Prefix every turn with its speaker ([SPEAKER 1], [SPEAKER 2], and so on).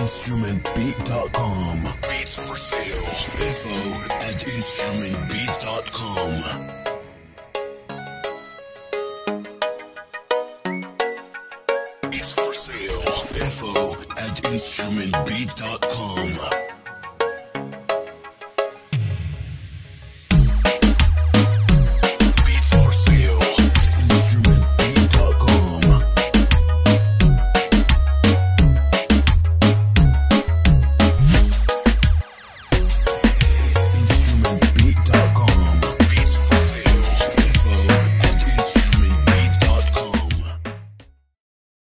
[SPEAKER 1] instrumentbeat.com. Beats for sale. info@instrumentbeat.com. Beats for sale. info@instrumentbeat.com.